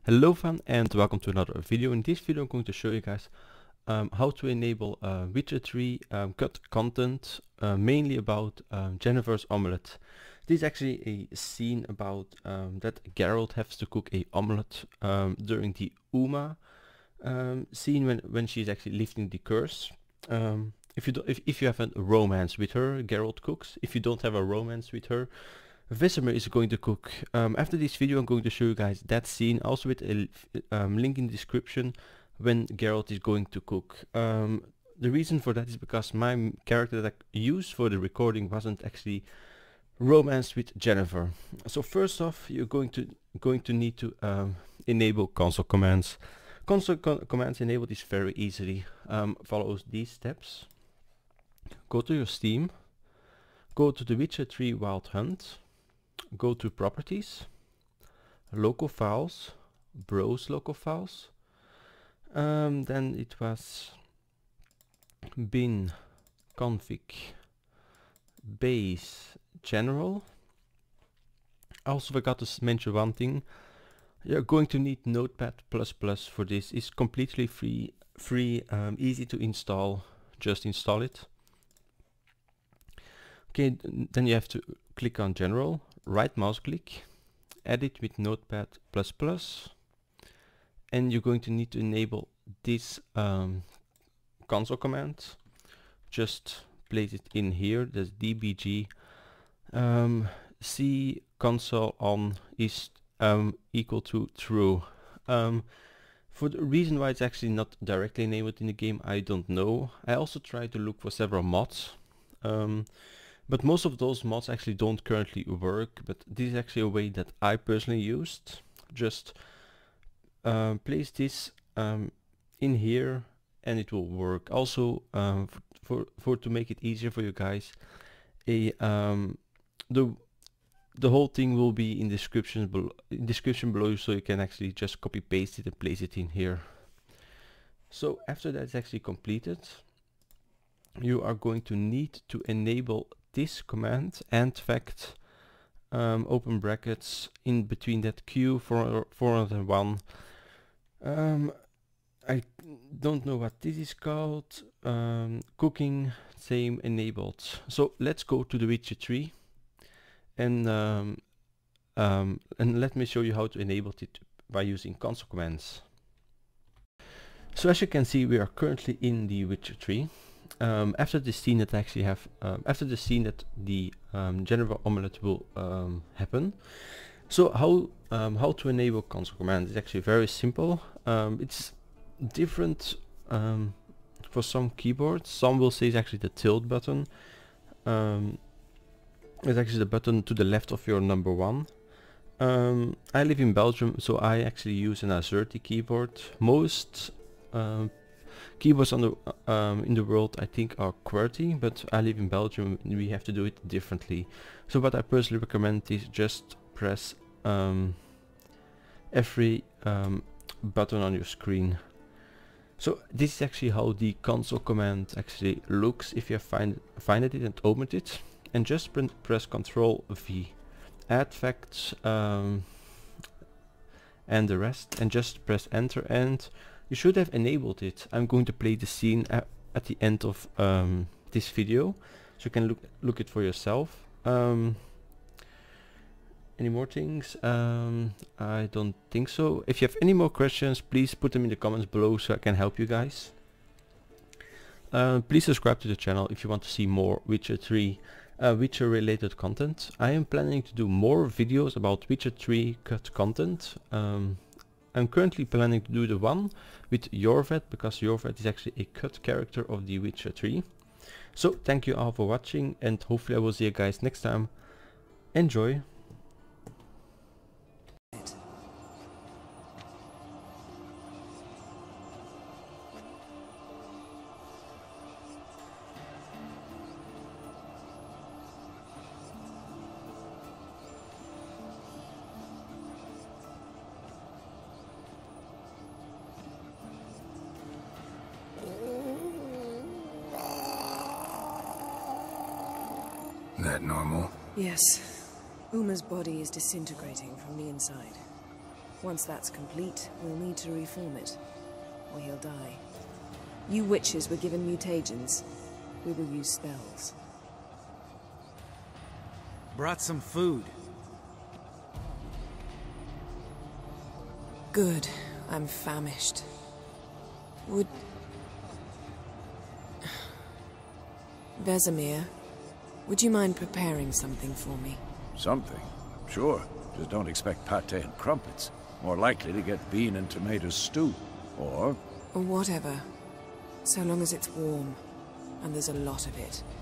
Hello fam, and welcome to another video. In this video I'm going to show you guys how to enable Witcher 3 cut content, mainly about Jennifer's omelette. This is actually a scene about that Geralt has to cook a omelette during the Uma scene when she's actually lifting the curse. If you have a romance with her, Geralt cooks. If you don't have a romance with her, Vesemir is going to cook. After this video I'm going to show you guys that scene, also with a link in the description when Geralt is going to cook. The reason for that is because my character that I used for the recording wasn't actually romanced with Jennifer. So first off, you're going to need to enable console commands. Console commands enabled is very easily. Follows these steps. Go to your Steam. Go to the Witcher 3 Wild Hunt. Go to Properties, Local Files, Browse Local Files. Then it was bin config base general. Also forgot to mention one thing. You're going to need Notepad++ for this. It's completely free, easy to install. Just install it. Okay, then you have to click on General, right mouse click, edit with Notepad++, and you're going to need to enable this console command. Just place it in here. That's dbg c console on is equal to true. For the reason why it's actually not directly enabled in the game, I don't know. I also tried to look for several mods. But most of those mods actually don't currently work, but this is actually a way that I personally used. Just place this in here and it will work. Also, for to make it easier for you guys, the whole thing will be in description below, so you can actually just copy paste it and place it in here. So after that's actually completed, you are going to need to enable this command, and fact open brackets in between that Q401. I don't know what this is called. Cooking same enabled. So let's go to the Witcher 3 and let me show you how to enable it by using console commands. So as you can see, we are currently in the Witcher 3. After the scene that the general omelette will happen. So how to enable console command is actually very simple. It's different for some keyboards. Some will say it's actually the tilt button. It's actually the button to the left of your number 1. I live in Belgium, so I actually use an AZERTY keyboard. Most keyboards on the in the world I think are QWERTY, but I live in Belgium and we have to do it differently. So what I personally recommend is just press every button on your screen. So this is actually how the console command actually looks if you find it and open it, and just press Ctrl V, add facts and the rest, and just press enter, and you should have enabled it. I'm going to play the scene at the end of this video, so you can look it for yourself. Any more things? I don't think so. If you have any more questions, please put them in the comments below so I can help you guys. Please subscribe to the channel if you want to see more Witcher 3 Witcher related content. I am planning to do more videos about Witcher 3 cut content. I'm currently planning to do the one with Jorvath, because Jorvath is actually a cut character of the Witcher 3. So thank you all for watching, and hopefully I will see you guys next time. Enjoy! That normal? Yes. Uma's body is disintegrating from the inside. Once that's complete, we'll need to reform it, or he'll die. You witches were given mutagens. We will use spells. Brought some food. Good. I'm famished. Would... Vesemir, would you mind preparing something for me? Something? Sure. Just don't expect pate and crumpets. More likely to get bean and tomato stew. Or Or whatever. So long as it's warm, and there's a lot of it.